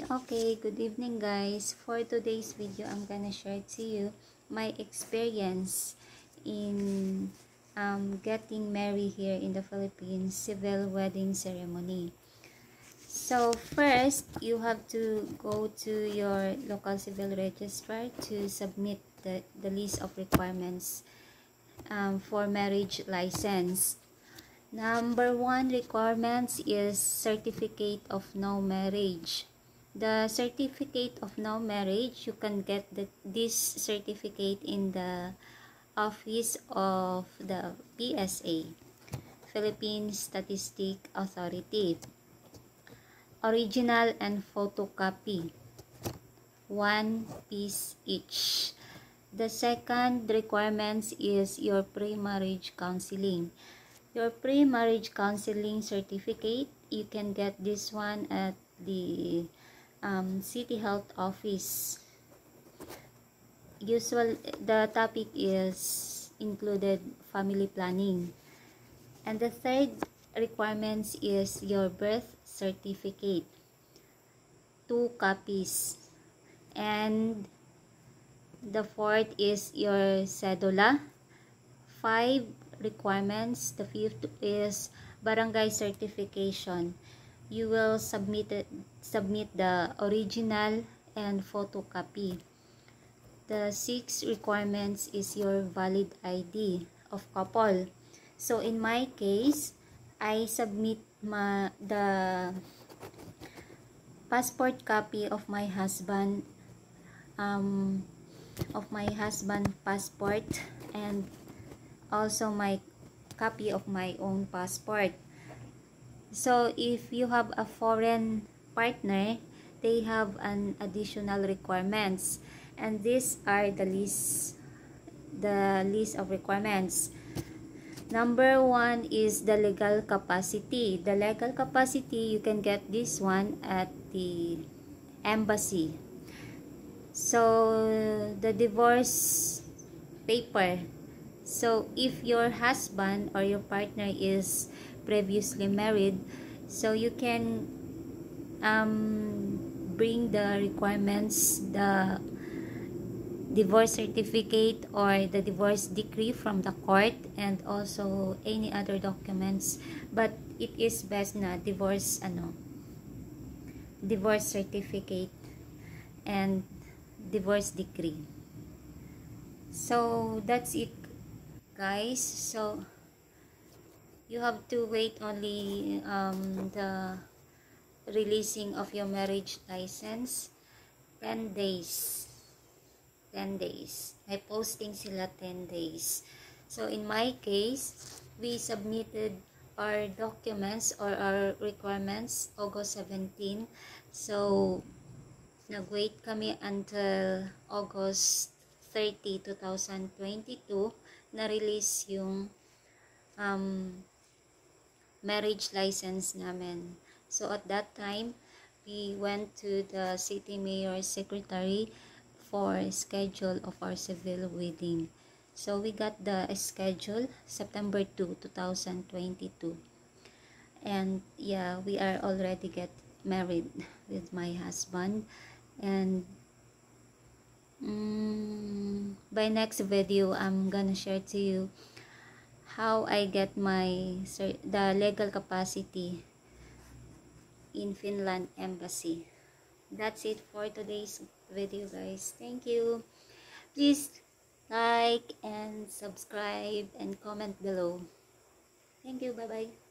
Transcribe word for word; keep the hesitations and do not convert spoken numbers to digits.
Okay, good evening guys. For today's video, I'm gonna share to you my experience in um, getting married here in the Philippines, civil wedding ceremony. So first, you have to go to your local civil registrar to submit the, the list of requirements um, for marriage license. Number one requirements is certificate of no marriage. The certificate of no marriage, you can get the, this certificate in the office of the P S A, Philippine Statistic Authority. Original and photocopy, one piece each. The second requirements is your pre-marriage counseling. Your pre-marriage counseling certificate, you can get this one at the um, City Health Office. Usual, the topic is included family planning. And the third requirements is your birth certificate, two copies. And the fourth is your cedula, five requirements. The fifth is barangay certification. You will submit it, submit the original and photocopy. The sixth requirements is your valid I D of couple. So in my case, I submit my the passport copy of my husband, um, of my husband passport, and also my copy of my own passport. So if you have a foreign partner, they have an additional requirements, and these are the list the list of requirements. Number one is the legal capacity. The legal capacity, you can get this one at the embassy. So the divorce paper. So if your husband or your partner is previously married, so you can um, bring the requirements, the divorce certificate or the divorce decree from the court, and also any other documents, but it is best na divorce ano divorce certificate and divorce decree. So that's it guys. So you have to wait only um, the releasing of your marriage license ten days. ten days. May posting sila ten days. So in my case, we submitted our documents or our requirements August seventeenth. So nag-wait kami until August thirtieth, two thousand twenty-two na release yung um, marriage license namin. So at that time, we went to the city mayor's secretary for schedule of our civil wedding. So we got the schedule September second, two thousand twenty-two. And yeah, we are already get married with my husband. And um, by next video, I'm gonna share to you how I get my the legal capacity in Finland embassy. That's it for today's video guys. Thank you. Please like and subscribe and comment below. Thank you. Bye bye.